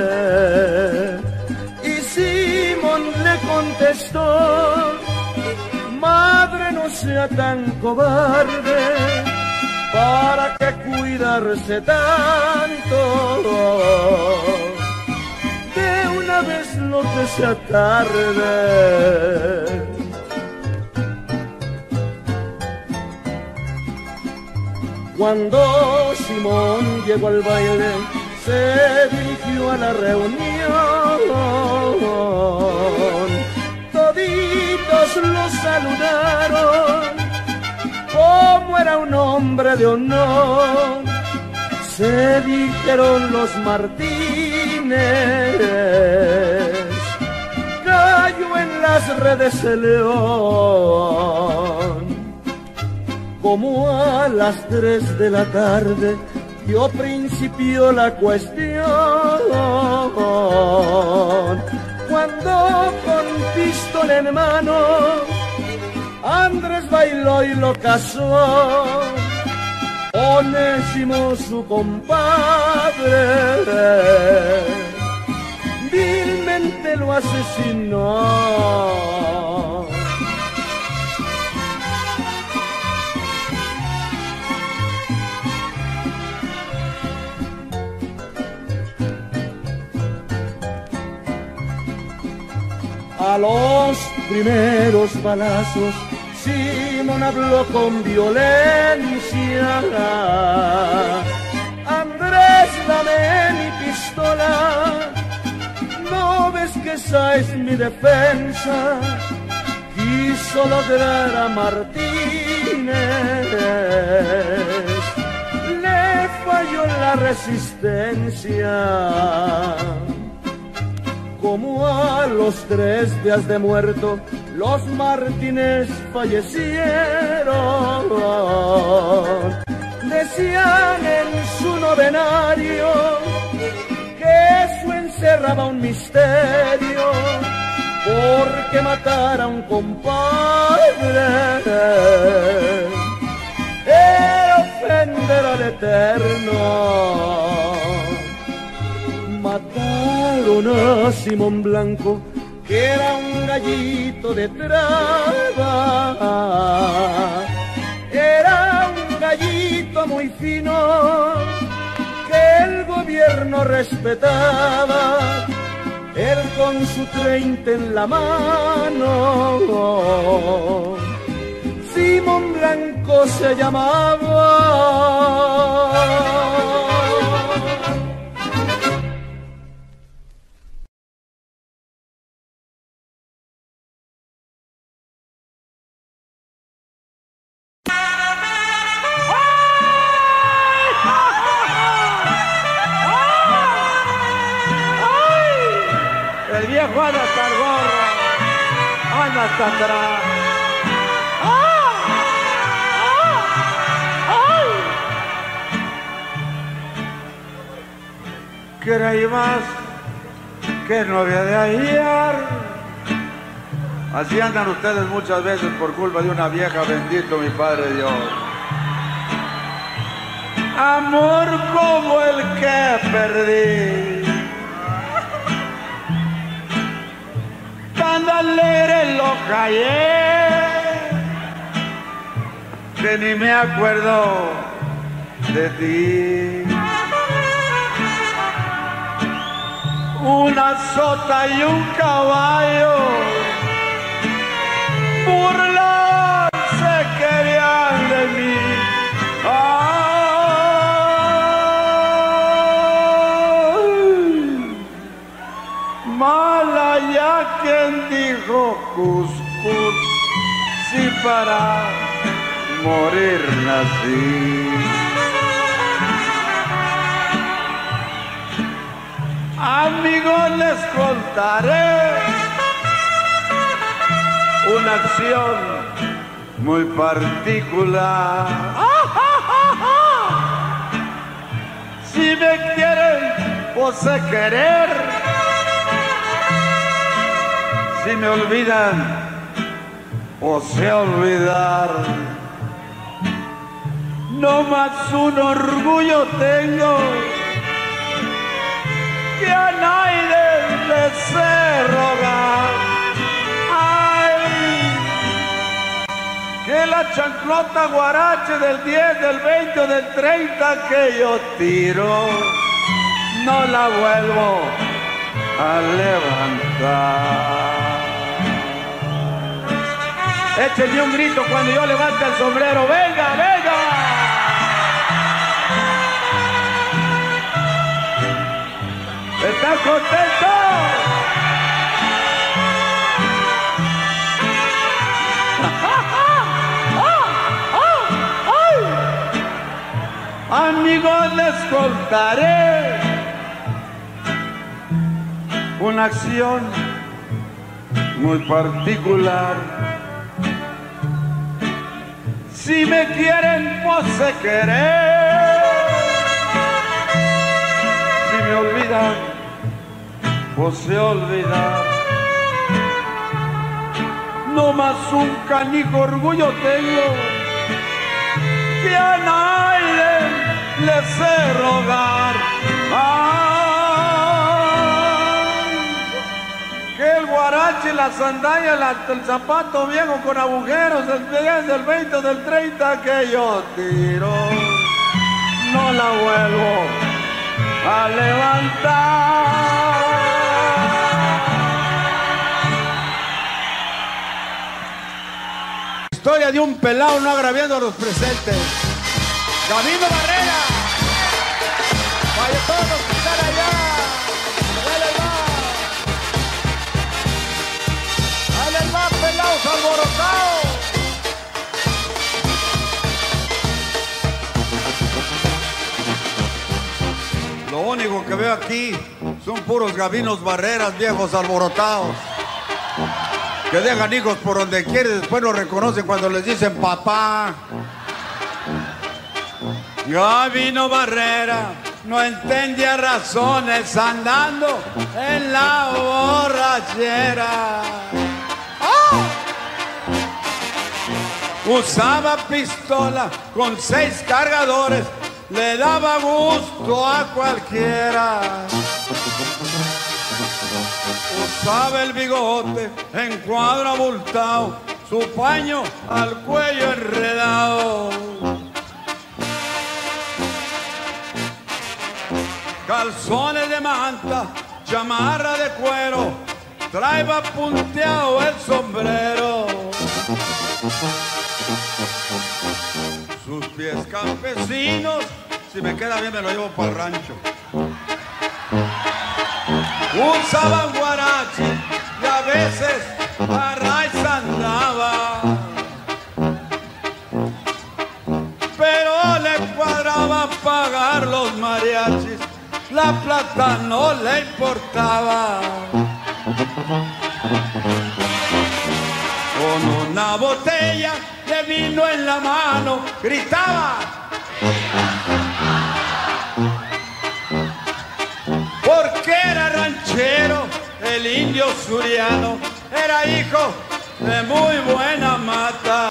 Y Simón le contestó: madre, no sea tan cobarde, ¿para qué cuidarse tanto? De una vez lo que sea tarde. Cuando Simón llegó al baile, se dirigió a la reunión. Toditos lo saludaron, como era un hombre de honor. Se dijeron los Martínez, cayó en las redes el león. Como a las tres de la tarde dio principio la cuestión, cuando con pistola en mano Andrés bailó y lo casó. Onésimo, su compadre, vilmente lo asesinó. A los primeros balazos Simón habló con violencia. Andrés, dame mi pistola, ¿no ves que esa es mi defensa? Quiso lograr a Martínez, le falló la resistencia. Como a los tres días de muerto, los Martínez fallecieron. Decían en su novenario que eso encerraba un misterio, porque matar a un compadre era ofender al Eterno. Mataron a Simón Blanco, que era un gallito de traba. Era un gallito muy fino que el gobierno respetaba. Él con su treinta en la mano, Simón Blanco se llamaba. El viejo anda hasta el gorro, anda hasta atrás. Creímas que no había de hallar. Así andan ustedes muchas veces por culpa de una vieja, bendito mi Padre Dios. Amor como el que perdí, tan alegre lo callé, que ni me acuerdo de ti. Una sota y un caballo burlarse querían de mí. Ay, mala ya quien dijo cuscús, si para morir nací. Amigos, les contaré una acción muy particular. Si me quieren, pues sé querer. Si me olvidan, pues sé olvidar. No más un orgullo tengo, que a nadie le sé rogar. Ay, que la chanclota guarache del diez, del veinte o del treinta que yo tiro, no la vuelvo a levantar. Échenme un grito cuando yo levante el sombrero. ¡Venga, venga! ¿Estás contento? Amigos, les contaré una acción muy particular. Si me quieren, pues sé querer. Si me olvidan, pues sé olvidar. No más un canijo orgullo tengo, que a nadie le sé rogar. Ay, Que el guarache, la sandalia, la, el zapato viejo con agujeros, del diez, del veinte, del treinta que yo tiro, no la vuelvo a levantar. Historia de un pelado no agraviando a los presentes. Gabino Barrera. Vaya todos los que están allá. Ahí les va. Ahí les va, pelados alborotados. Lo único que veo aquí son puros Gabinos Barreras, viejos alborotados, que dejan hijos por donde quieren, después los reconocen cuando les dicen papá. Gabino Barrera no entendía razones andando en la borrachera. ¡Oh! Usaba pistola con seis cargadores, le daba gusto a cualquiera. Usaba el bigote en cuadro abultado, su paño al cuello enredado. Calzones de manta, chamarra de cuero, traeba punteado el sombrero. Sus pies campesinos, si me queda bien me lo llevo para el rancho. Usaban guarache y a veces a raíz andaba, pero le cuadraba pagar los mariachis, la plata no le importaba. Con una botella de vino en la mano gritaba, porque era ranchero, el indio suriano, era hijo de muy buena mata.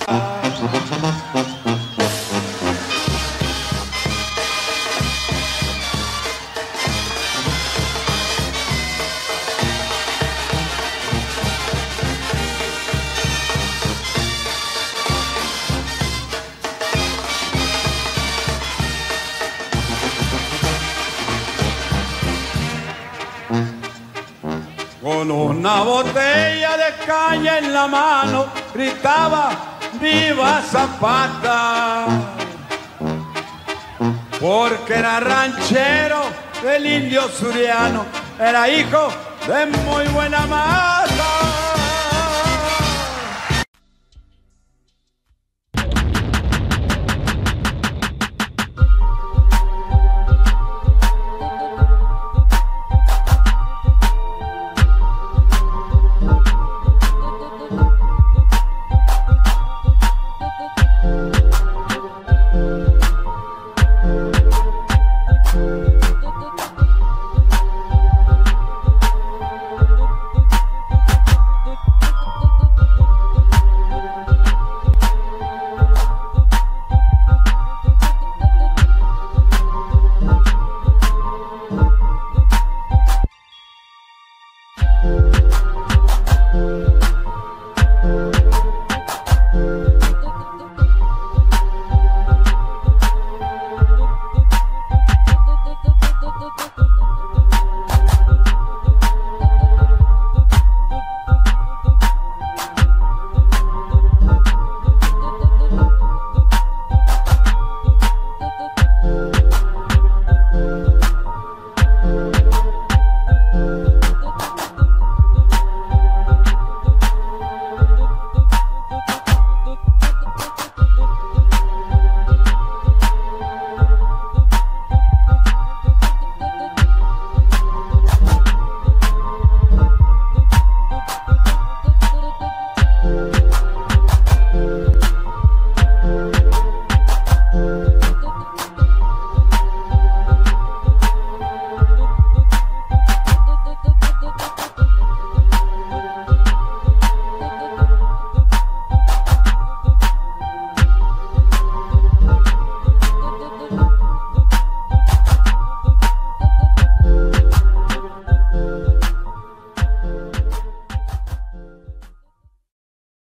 Con una botella de caña en la mano gritaba ¡viva Zapata! Porque era ranchero, el indio suriano, era hijo de muy buena mata.